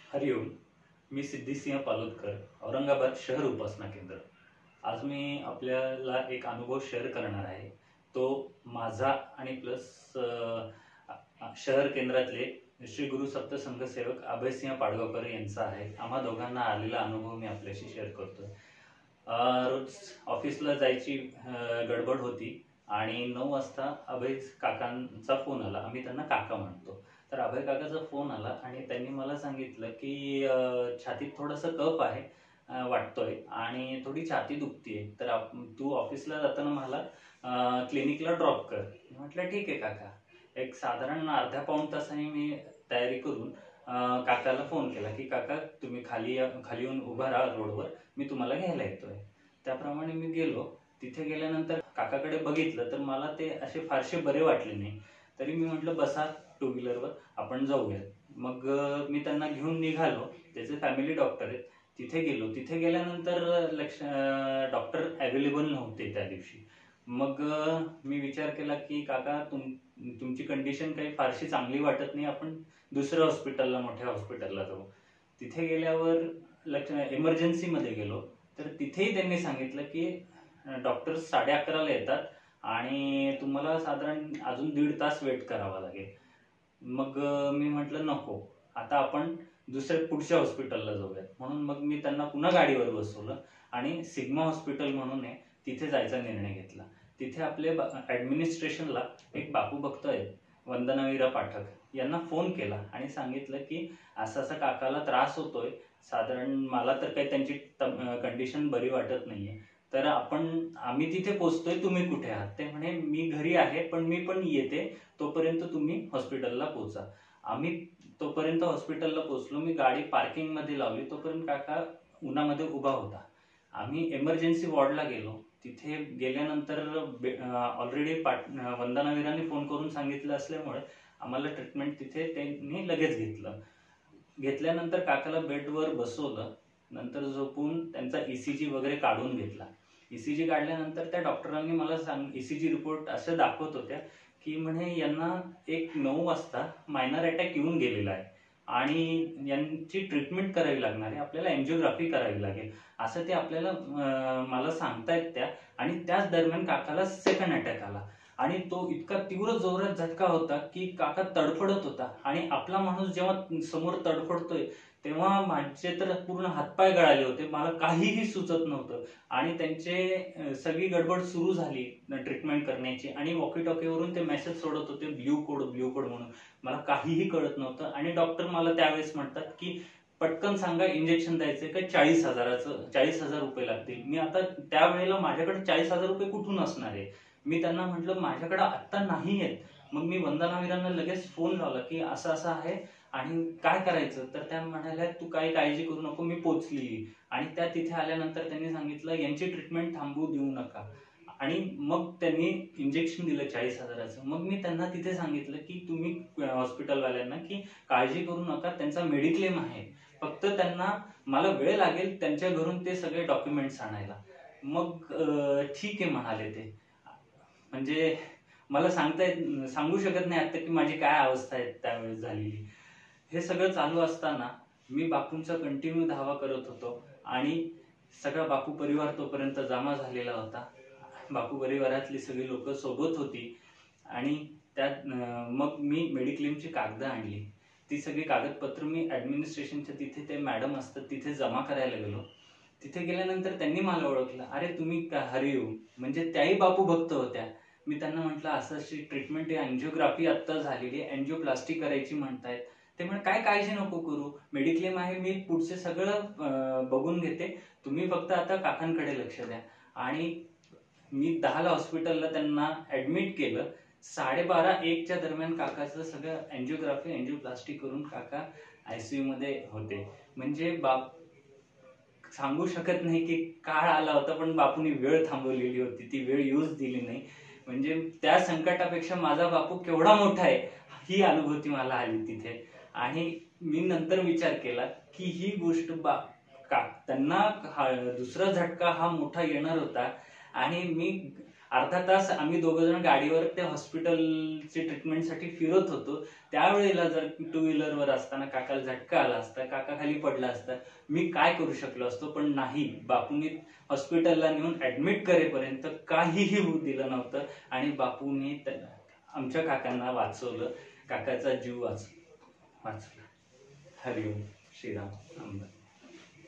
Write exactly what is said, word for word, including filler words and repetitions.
हरिओम. मी सिद्धिसिंह पालोदकर, औरंगाबाद शहर उपासना केंद्र. आज मी आपल्याला एक अनुभव शेअर करणार आहे. तो माझा आणि प्लस शहर केंद्रातले श्री गुरु सप्तसंघ सेवक अभयसिंह पाडगावकर यांचा आहे. आम्हा दोघांना आलेला अनुभव मी आपल्याशी शेअर करतोय. रोज ऑफिसला जायची गडबड होती आणि नऊ वाजता अभय काकांचा फोन आला. आम्ही त्यांना काका म्हणतो. तर अभय काकाचा फोन आला आणि त्यांनी मला सांगितलं की छातीत थोडंसं कफ आहे वाटतोय आणि थोडी छाती दुखतीये, तर तू ऑफिसला जाताना मला क्लिनिकला ड्रॉप कर. म्हटलं ठीक आहे काका. एक साधारण अर्ध्या पाऊण तासाने मी तयारी करून काकाला फोन केला की काका तुम्ही खाली खाली येऊन उभा राहा रोडवर, मी तुम्हाला घ्यायला येतोय. त्याप्रमाणे मी गेलो. तिथे गेल्यानंतर काकाकडे बघितलं तर मला ते असे फारसे बरे वाटले नाही. तरी मी म्हटलं बसा टू व्हीलरवर, आपण जाऊया. मग मी त्यांना घेऊन निघालो. त्याचे फॅमिली डॉक्टर आहेत. तिथे गेलो. तिथे गेल्यानंतर लक्ष डॉक्टर अवेलेबल नव्हते त्या दिवशी. मग मी विचार केला की काका तुम तुमची कंडिशन काही फारशी चांगली वाटत नाही, आपण दुसऱ्या हॉस्पिटलला, मोठ्या हॉस्पिटलला जाऊ. तिथे गेल्यावर लक्ष इमर्जन्सीमध्ये गेलो तर तिथेही त्यांनी सांगितलं की डॉक्टर साडे अकराला येतात आणि तुम्हाला साधारण अजून दीड तास वेट करावा लागेल. मग मी म्हटलं नको, आता आपण दुसऱ्या पुढच्या हॉस्पिटलला जाऊयात. म्हणून मग मी त्यांना पुन्हा गाडीवर बसवलं आणि सिग्मा हॉस्पिटल म्हणून आहे तिथे जायचा निर्णय घेतला. तिथे आपले ॲडमिनिस्ट्रेशनला एक बापू भक्त आहेत, वंदनावीरा पाठक, यांना फोन केला आणि सांगितलं की असं असं काकाला त्रास होतोय, साधारण मला तर काही त्यांची कंडिशन बरी वाटत नाहीये, तर आपण आम्ही तिथे पोहोचतोय, तुम्ही कुठे आहात? ते म्हणे मी घरी आहे पण मी पण येते, तोपर्यंत तुम्ही हॉस्पिटलला पोहोचा. आम्ही तोपर्यंत हॉस्पिटलला पोहोचलो. मी गाडी पार्किंगमध्ये लावली, तोपर्यंत काका उन्हामध्ये उभा होता. आम्ही इमर्जन्सी वॉर्डला गेलो. तिथे गेल्यानंतर ऑलरेडी पाट वंदनावीरांनी फोन करून सांगितलं असल्यामुळे आम्हाला ट्रीटमेंट तिथे त्यांनी लगेच घेतलं. घेतल्यानंतर काकाला बेडवर बसवलं. नंतर झोपून त्यांचा ईसीजी वगैरे काढून घेतला. ईसीजी काढल्यानंतर त्या डॉक्टरांनी मला सांग ईसीजी रिपोर्ट असं दाखवत होत्या की म्हणे यांना एक नऊ वाजता मायनर अटॅक येऊन गेलेला आहे आणि यांची ट्रीटमेंट करावी लागणार आहे, आपल्याला एन्जिओग्राफी करावी लागेल, असं ते आपल्याला मला सांगतायत त्या. आणि त्याच दरम्यान काकाला सेकंड अटॅक आला आणि तो इतका तीव्र जोरात झटका होता की काका तडफडत होता. आणि आपला माणूस जेव्हा समोर तडफडतोय तेव्हा माझे तर पूर्ण हातपाय गळाले होते, मला काहीही सुचत नव्हतं. आणि त्यांचे सगळी गडबड सुरू झाली ट्रीटमेंट करण्याची आणि वॉकी टॉकीवरून ते मेसेज सोडत होते ब्ल्यू कोड ब्ल्यू कोड म्हणून. मला काहीही कळत नव्हतं. आणि डॉक्टर मला त्यावेळेस म्हणतात की पटकन सांगा इंजेक्शन द्यायचंय का, चाळीस हजाराचं चाळीस हजार रुपये लागतील. मी आता त्यावेळेला माझ्याकडे चाळीस हजार रुपये कुठून असणार आहे? मी त्यांना म्हटलं माझ्याकडे आत्ता नाही आहेत. मग मी वंदनावीरांना लगेच फोन लावला की असं असं आहे आणि काय करायचं. तर त्या म्हणाल्या तू काही काळजी करू नको, मी पोचली. आणि त्या तिथे आल्यानंतर त्यांनी सांगितलं यांची ट्रीटमेंट थांबवू देऊ नका. आणि मग त्यांनी इंजेक्शन दिलं चाळीस हजाराचं. मग मी त्यांना तिथे सांगितलं की तुम्ही हॉस्पिटलवाल्यांना की काळजी करू नका, त्यांचा मेडिक्लेम आहे, फक्त त्यांना मला वेळ लागेल त्यांच्या घरून ते सगळे डॉक्युमेंट्स आणायला. मग ठीक आहे म्हणाले ते. म्हणजे मला सांगता येत सांगू शकत नाही आता की माझी काय अवस्था आहे त्यावेळेस झालेली. हे सगळं चालू असताना मी बापूंचा कंटिन्यू धावा करत होतो आणि सगळा बापू परिवार तोपर्यंत जमा झालेला होता. बापू परिवारातली सगळी लोक सोबत होती. आणि त्यात मग मी मेडिक्लेमची कागदं आणली. ती सगळी कागदपत्र मी ऍडमिनिस्ट्रेशनच्या तिथे ते मॅडम असतात तिथे जमा करायला गेलो. तिथे गेल्यानंतर त्यांनी मला ओळखलं. अरे तुम्ही हरिओम, म्हणजे त्याही बापू भक्त होत्या. मी त्यांना म्हटलं असं अशी ट्रीटमेंट आहे, एन्जिओग्राफी आत्ता झालेली आहे, एन्जिओप्लास्टी करायची म्हणतायत. ते म्हणे काय काळजी नको करू, मेडिक्लेम आहे, मी पुढचे सगळं बघून घेते, तुम्ही फक्त आता काकांकडे लक्ष द्या. आणि मी दहाला हॉस्पिटलला त्यांना ऍडमिट केलं. साडेबारा एकच्या दरम्यान काकाचं सगळं एन्जिओग्राफी एन्जिओप्लास्टी करून काका आयसीयू मध्ये होते. म्हणजे बाप सांगू शकत नाही की काळ आला होता पण बापूंनी वेळ थांबवलेली होती, ती वेळ यूज दिली नाही. म्हणजे त्या संकटापेक्षा माझा बापू केवढा मोठा आहे ही अनुभूती मला आली तिथे. आणि मी नंतर विचार केला की ही गोष्ट बा का त्यांना दुसरा झटका हा मोठा येणार होता आणि मी अर्धा तास आम्ही दोघं जण गाडीवर त्या हॉस्पिटलची ट्रीटमेंटसाठी फिरत होतो. त्यावेळेला जर टू व्हीलरवर असताना काकाला झटका आला असता, काका खाली पडला असता, मी काय करू शकलो असतो. पण नाही, बापूंनी हॉस्पिटलला नेऊन ऍडमिट करेपर्यंत काहीही होऊ दिलं नव्हतं आणि बापूंनी आमच्या काकांना वाचवलं, काकाचा जीव वाच वाचला. हरिओम श्रीराम.